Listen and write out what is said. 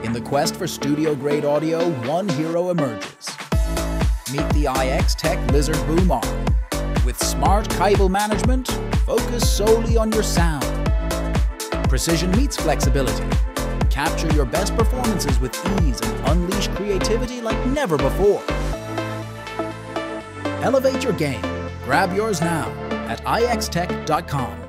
In the quest for studio-grade audio, one hero emerges. Meet the I-XTECH Lizard Boom Arm. With smart cable management, focus solely on your sound. Precision meets flexibility. Capture your best performances with ease and unleash creativity like never before. Elevate your game. Grab yours now at IXTECH.com.